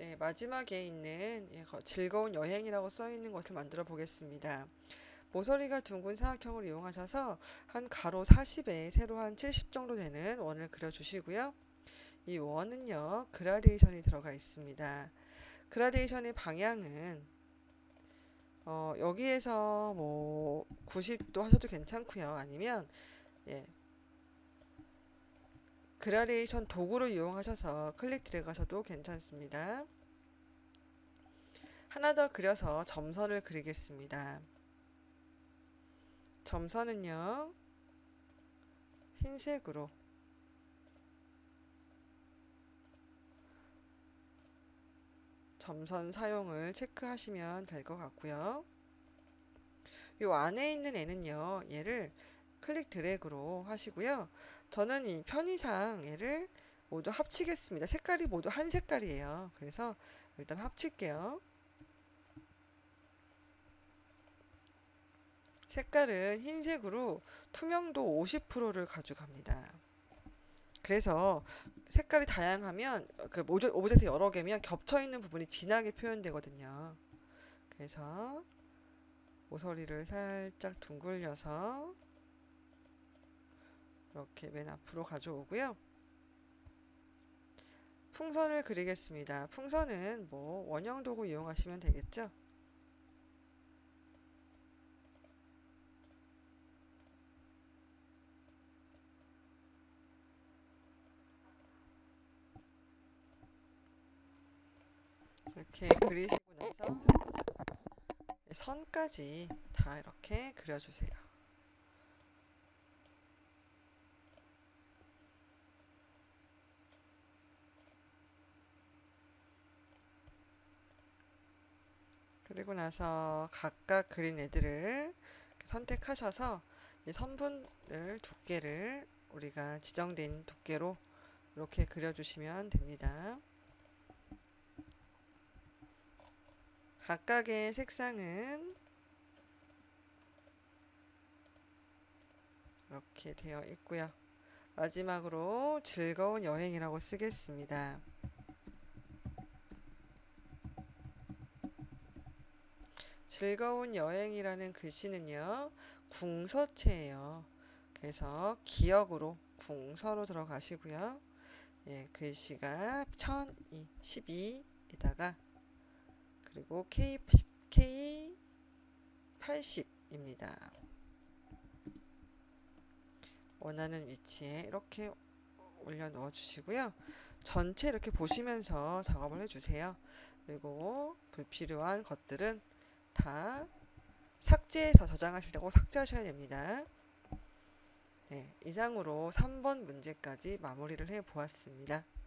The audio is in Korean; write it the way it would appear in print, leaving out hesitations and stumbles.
네, 마지막에 있는 즐거운 여행이라고 써 있는 것을 만들어 보겠습니다. 모서리가 둥근 사각형을 이용하셔서 한 가로 40에 세로 한 70 정도 되는 원을 그려주시고요. 이 원은요, 그라데이션이 들어가 있습니다. 그라데이션의 방향은 여기에서 뭐 90도 하셔도 괜찮고요. 아니면 예, 그라데이션 도구를 이용하셔서 클릭 드래그 하셔도 괜찮습니다. 하나 더 그려서 점선을 그리겠습니다. 점선은요, 흰색으로 점선 사용을 체크하시면 될 것 같고요. 요 안에 있는 애는요, 얘를 클릭 드래그로 하시고요. 저는 이 편의상 얘를 모두 합치겠습니다. 색깔이 모두 한 색깔이에요. 그래서 일단 합칠게요. 색깔은 흰색으로 투명도 50%를 가져갑니다. 그래서 색깔이 다양하면 그 오브젝트 여러 개면 겹쳐 있는 부분이 진하게 표현되거든요. 그래서 모서리를 살짝 둥글려서 이렇게 맨 앞으로 가져오고요. 풍선을 그리겠습니다. 풍선은 뭐 원형 도구 이용하시면 되겠죠. 이렇게 그리시고 나서 선까지 다 이렇게 그려주세요. 그리고 나서 각각 그린 애들을 선택하셔서 이 선분을 두께를 우리가 지정된 두께로 이렇게 그려주시면 됩니다. 각각의 색상은 이렇게 되어 있고요. 마지막으로 즐거운 여행이라고 쓰겠습니다. 즐거운 여행이라는 글씨는요, 궁서체예요. 그래서 기역으로 궁서로 들어가시고요. 예, 글씨가 1012에다가 그리고 K80입니다. 원하는 위치에 이렇게 올려 넣어 주시고요. 전체 이렇게 보시면서 작업을 해주세요. 그리고 불필요한 것들은 다 삭제해서 저장하실 때 꼭 삭제하셔야 됩니다. 네, 이상으로 3번 문제까지 마무리를 해 보았습니다.